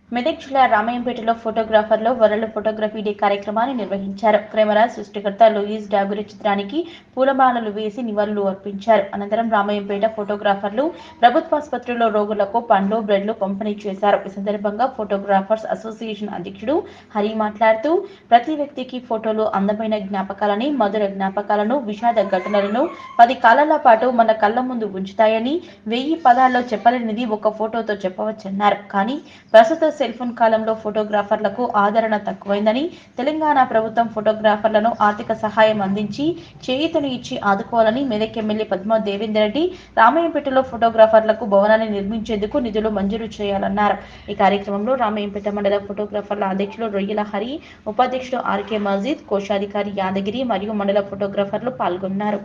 మెదక్ జిల్లా రామాయంపేటలో ఫోటోగ్రాఫర్లు వరల్డ్ ఫోటోగ్రఫీ డే కార్యక్రమాన్ని నిర్వహించారు. కెమెరా సృష్టికర్త లూయిస్ డాగురి చిత్రానికి పూలమాలలు వేసి నివాళులు అర్పించారు. అనంతరం రామాయంపేట ఫోటోగ్రాఫర్లు ప్రభుత్వాసుపత్రిలో రోగులకు పండ్లు, బ్రెడ్లు పంపిణీ చేశారు. ఈ సందర్భంగా ఫోటోగ్రాఫర్స్ అసోసియేషన్ అధ్యక్షుడు హరి మాట్లాడుతూ, ప్రతి వ్యక్తికి ఫోటోలు అందమైన జ్ఞాపకాలని, మధుర జ్ఞాపకాలను, విషాద ఘటనలను 10 కాలాల పాటు మన కళ్ళ ముందు ఉంచుతాయని, 1000 పదాల్లో చెప్పలేనిది ఒక ఫోటోతో చెప్పవచ్చన్నారు. కానీ ప్రస్తుత సెల్ఫోన్ కాలంలో ఫోటోగ్రాఫర్లకు ఆదరణ తక్కువైందని, తెలంగాణ ప్రభుత్వం ఫోటోగ్రాఫర్లను ఆర్థిక సహాయం అందించి చేయూతను ఇచ్చి ఆదుకోవాలని మెదక్ ఎమ్మెల్యే పద్మా దేవేందర్ రెడ్డి రామాయంపేటలో ఫోటోగ్రాఫర్లకు భవనాన్ని నిర్మించేందుకు నిధులు మంజూరు చేయాలన్నారు. ఈ కార్యక్రమంలో రామాయంపేట మండల ఫోటోగ్రాఫర్ల అధ్యక్షులు రొయ్యల హరి, ఉపాధ్యక్షుడు ఆర్కే మజీద్, కోశాధికారి యాదగిరి మరియు మండల ఫోటోగ్రాఫర్లు పాల్గొన్నారు.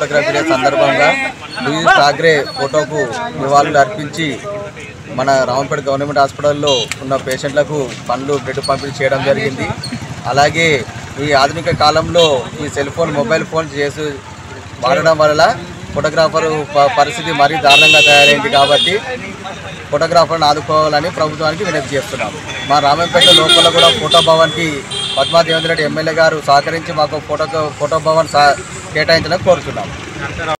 మన రామపేట గవర్నమెంట్ హాస్పిటల్లో ఉన్న పేషెంట్లకు పండ్లు, బ్రెడ్ పంపిణీ చేయడం జరిగింది. అలాగే ఈ ఆధునిక కాలంలో ఈ సెల్ ఫోన్, మొబైల్ ఫోన్ వాడడం వల్ల ఫోటోగ్రాఫర్ పరిస్థితి మరీ దారుణంగా తయారైంది. కాబట్టి ఫోటోగ్రాఫర్ని ఆదుకోవాలని ప్రభుత్వానికి వినతి చేస్తున్నాము. మా రామాయంపేట లోపల కూడా ఫోటో భవన్కి పద్మా దేవేందర్ రెడ్డి ఎమ్మెల్యే గారు సహకరించి మాకు ఫోటో భవన్ కేటాయించాలని కోరుతున్నాము.